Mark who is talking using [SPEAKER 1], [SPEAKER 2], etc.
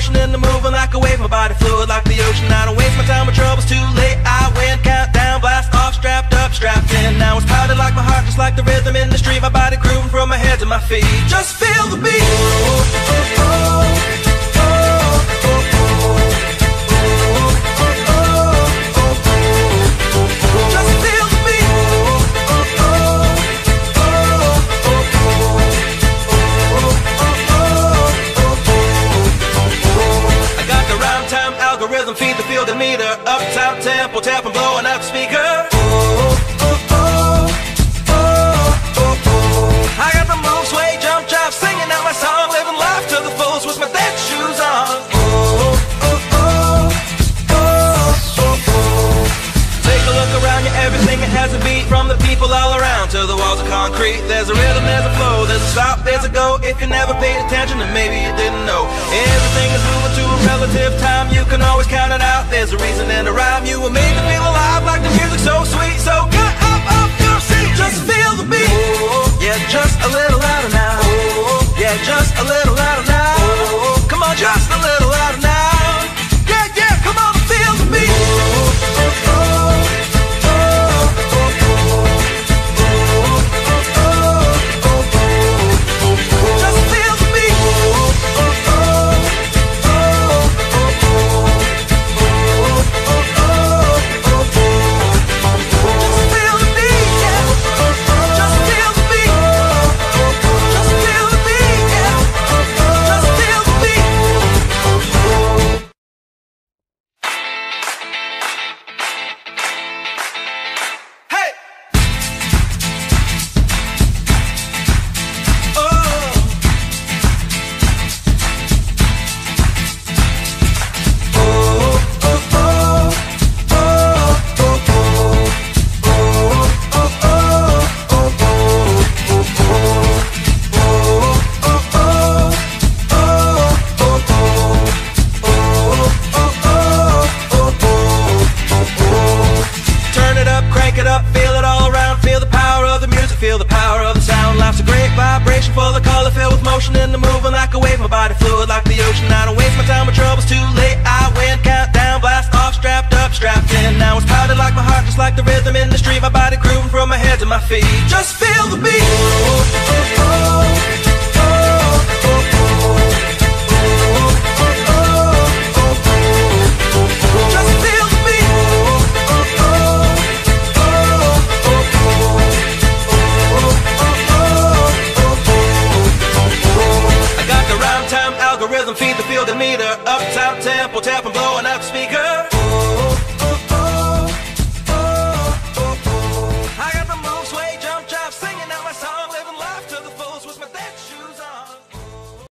[SPEAKER 1] motion and the moving like a wave. My body fluid like the ocean. I don't waste my time with troubles, too late. I win, countdown, blast off, strapped up, strapped in. Now it's powdered like my heart, just like the rhythm in the street. My body grooving from my head to my feet. Just feel the beat. Rhythm, feed the field and meter. Uptown tempo, tap and blowing out the speaker. I got the move, sway, jump, jive, singing out my song, living life to the fullest with my dance shoes on. Take a look around you, everything it has a beat. From the people all around to the walls of concrete. There's a rhythm, there's a flow, there's a stop, there's a go. If you never paid attention, then maybe you didn't know. Everything is moving to a relative time. You can always count it out. There's a reason and a rhyme. You were made to feel alive, like the music so sweet. So get up your seat, just feel the beat. Yeah, just a little louder now. Yeah, just a little louder now. Come on, just a little louder now. Yeah, yeah, come on, feel the beat. Feel the power of the sound. Life's a great vibration, full of color, filled with motion and the moving like a wave. My body fluid like the ocean. I don't waste my time with troubles, too late. I win, countdown, blast off, strapped up, strapped in. Now it's powdered like my heart, just like the rhythm in the street. My body grooving from my head to my feet. Just feel the beat. Rhythm, feed the field and meter. Uptown tempo, tap and blowing out the speaker.